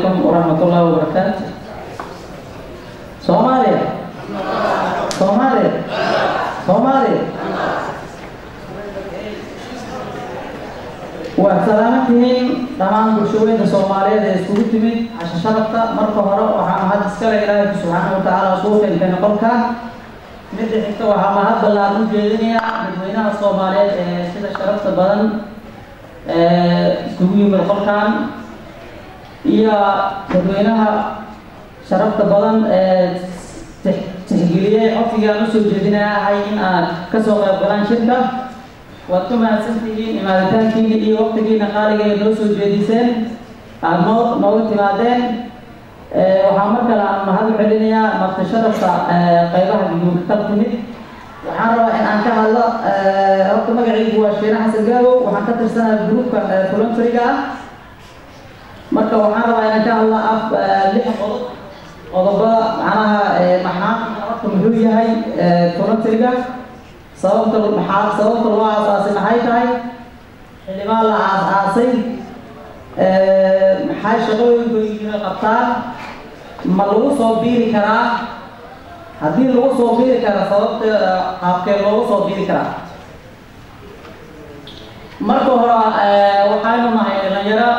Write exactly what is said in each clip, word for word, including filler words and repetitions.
عليكم ورحمة الله وبركاته. Soomaaliya Soomaaliya Soomaaliya waa salaamantihiin dhammaan bulshooyinka Soomaaliyeed ee iskugu timid casho sharafta. marka hore waxaan mahad iskale Ilaahay subxaanahu wa tacaala soo keenay qolkan. mid xigta waxaan mahad ballaaran u jeedinayaa dadweynaha Soomaaliyeed ee sida sharafta badan ee iskugu yimid qolkan iyo dadweynaha sharafta badan ee tixgeliyay codsigaan u soo jeedinahay in aan ka soo qayb galaan shirka. waad ku mahadsantihiin imaaditaankiina iyo waqtigiina qaaliga ee noo soo jeediseen aad noo nooga timaadeen. waxaan mar kale aan mahad u celinayaa marti sharafta qaybaha guud ka timid. waxaan rabaa in aan ka hadlo horta magacaygu waa Sheena Xasan Gaabow. waxaan ka tirsanahay gruupka voluntary-ga ah. marka waxaan rabaa inaan ka hadlo af lix qodob qodobada macnaha maxaa horta muxuu yahay voluntary-ga, sababta maxaa sababta loo aasaasay maxay tahay, xildhibaan la aasaasay maxay shaqooyinkooda qabtaan, ma lagu soo biiri karaa, haddii lagu soo biiri kara sababta qaabkee loogu soo biiri karaa. marka hore waxaynu nahay dhalinyaro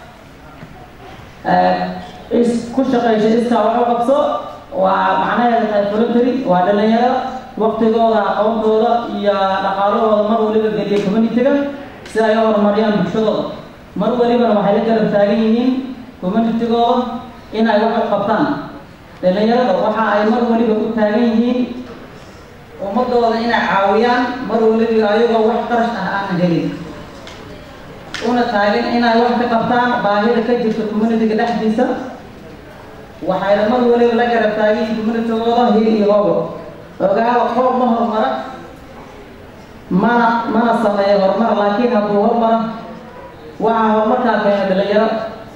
is ku shaqeysha iskaa wax u qabso. waa macnaheeda tahay voluntary waa dhalinyaro waqtigooda aqoontooda iyo dhaqaalahooda mar waliba geliya community-ga si ay u horumariyaan bulshadooda. mar walibana waxay la garab taagan yihiin community-gooda in ay wax u qabtaan. dhalinyarada waxa ay mar waliba u taagan yihiin ummadooda inay caawiyaan mar waliba ayagoo wax qarash ah aan helin, una taagan inay wax ka qabtaan baahida ka jirta community-ga dhexdiisa. waxayna mar waliba la garab taagan yihiin community-gooda hil iyo hoogo. ogaada qoob ma horumara mana mana sameeyo horumar, laakiin hadduu horumar waxaa horumarkaa keena dhalinyaro.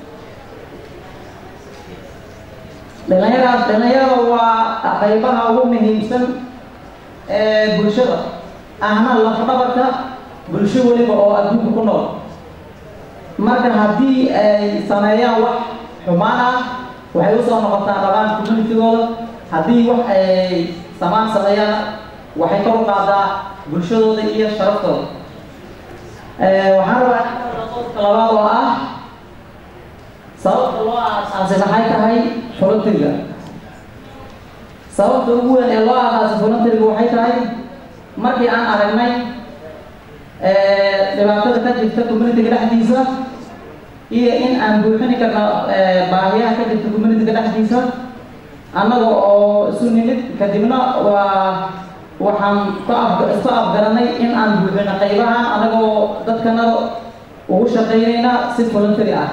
dhalinyaraas dhalinyarada waa qaybaha ugu muhiimsan ee bulshada, ahna lafdhabarka bulsho waliba oo adduunka ku nool. marka haddii ay sameeyaan wax xumaan ah waxay u soo noqotaa dhammaan community-gooda. haddii wax ay samaan sameeyaan waxay kor u qaadaa bulshadooda iyo sharaftooda. waxaan rabaa qodobka labaad oo ah sababta loo aasaasay maxay tahay voluntary-ga. sababta ugu weyn ee loo aasaasay voluntary-ga waxay tahay markii aan aragnay dhibaatada ka jirta community-ga dhexdiisa iyo in aan buuxini karno baahiyaha ka jirta community-ga dhexdiisa annaga oo isu nimid. kadibna waa waxaan isku afgaranay in aan buuxino qaybahan annagoo dadkanada ugu shaqaynayna si voluntary ah.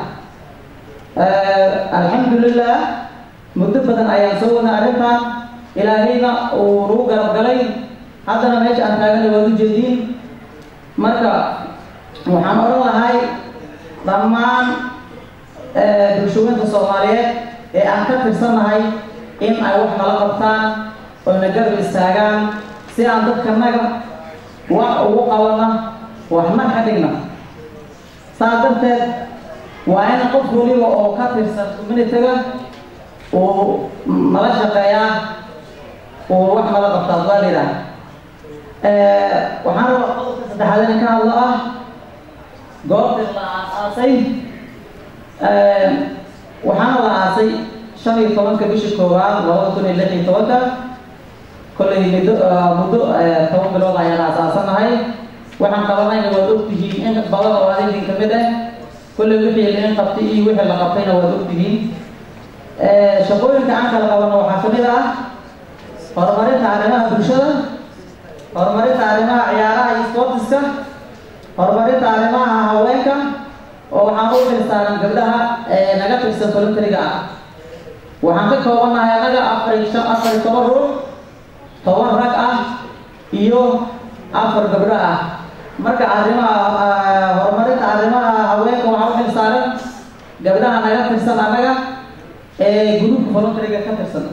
alxamdulilah muddo badan ayaan soo wadnay arrintan, ilaahayna uu nagu garab galay. haddana meesha aan taagana waad u jeediin. marka waxaan odhan lahay dhammaan bulshooyinka Soomaaliyeed ee aan ka tirsanahay in ay wax nala qabtaan oo na garab istaagaan si aan dadkanaga wax ugu qabana waxna ka dhigna. saa darteed waa in qof waliba oo ka tirsan community-ga uu nala shaqeeyaa oo wax nala qabtaa baa la yidhaahdaa. waxaan rabaa qodobka saddexaad inaan ka hadlo ah goobta la aasaasay. waxaana la aasay shan iyo tobanka bishii koowaad labada kun iyo lix iyo tobanka. kollay muddo muddo toban bilood ayaan aasaasanahay. waxaan qabanayna waad ogtihiin in badan oo adinka ka mid ah. kollay wixii lain qabtay iyo wixii la qabtayna waad ogtihiin. shaqooyinka aan kala qabano waxaa ka mid ah horumarinta arrimaha bulshada, horumarinta arrimaha ciyaaraha iyo sportiska, horumarinta arrimaha haweenka oo waxaan u xirsaaran gabdhaha ee naga tirsan voluntary-ga ah. waxaan ka koobanahay annaga afar afar toban ruux, toban rag ah iyo afar gabdho ah. marka arrimaha horumarinta arrimaha haweenka waxaan u xirsaaran gabdhaha naga tirsan annaga ee gruupka voluntary-ga ka tirsan.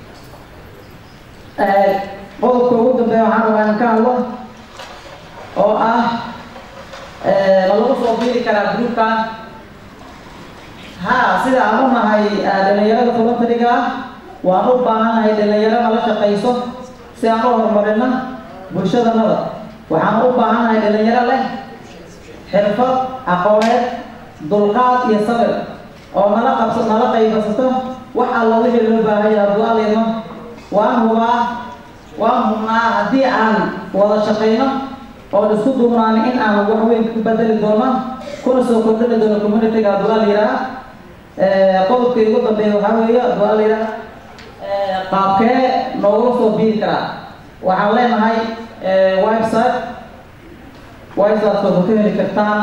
qodobka ugu dambeeya waxaan rabaa inaan ka hadlo oo ah ma lagu soo biiri karaa gruupkan ها سيدا أمونا هاي دلنيرة فولنتريغا وأنو باهان هاي دلنيرة ملا شقيسو سيدا أمونا مرنا برشاد النظر وحانو باهان هاي دلنيرة له حرفة أقوات دلقات يصبر أو ملا قبص ملا قيبسطه وحا الله وجه الباهي أبوال إنه وأن هو وأن هما هدي عن وضع شقينا أو نسكت دونان إن أنا وحوين بدل دونا كل سوق بدل دونا كوميونيتي أبوال إيرا قول كيقول تبيه وحوي أبوال إيرا قابك نورس وبيكرا وحولنا هاي ويب سايت ويب سايت صوتين الكتان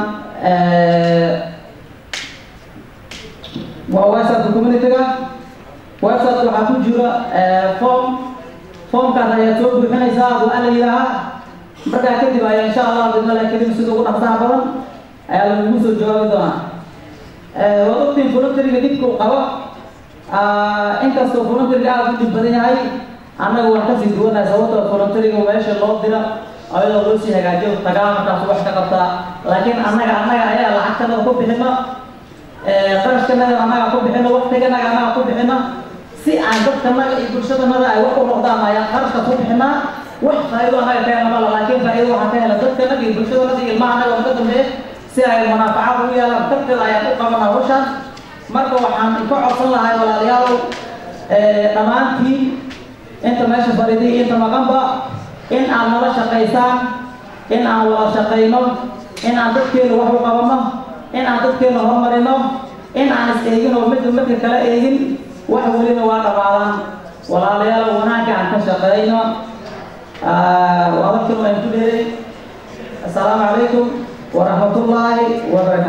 وويب سايت كوميونيتي ويب سايت وحكون جرا فورم فورم كذا يتوب بحنا يساعد وأنا مرة كده بقى إن شاء الله بإذن الله كريم سيدوكم أحسن بدن الموسى الجواب ده وقت الفولنتري قديم كوكوا إنت سو فولنتري قاعد في البداية هاي أنا وقت سيدونا سويت الفولنتري وماشي الله ده أيضا روسي هجاجي وتجاوب تاسو واحد كذا لكن أنا أنا أنا العكس أنا أقول بهنا قرش كنا أنا أقول بهنا وقت كنا أنا أقول بهنا سي عندك كنا يقول شو ده أنا أقول نقطة ما يا قرش أقول بهنا wax faa'iido ah ay tahay lama laakiin faa'iido waxa ka hela dadka naga bulshada naga ilmaha naga wada dambe si ay munaafacaad u yeelan dadka ay u qabanaa hawshan marka waxaan ku codsan lahay walaalayaal ee dhamaantii inta meesha fariiday inta maqanba in aan nala shaqeysaan in aan wada shaqeyno in aan dadkeena wax u qabano in aan dadkeena horumarino in aan isteegin oo mid mid kala eegin wax waliba waa dhawaadaan walaalayaal wanaagga aan ka shaqeyno وأذكر أن تدري السلام عليكم ورحمة الله وبركاته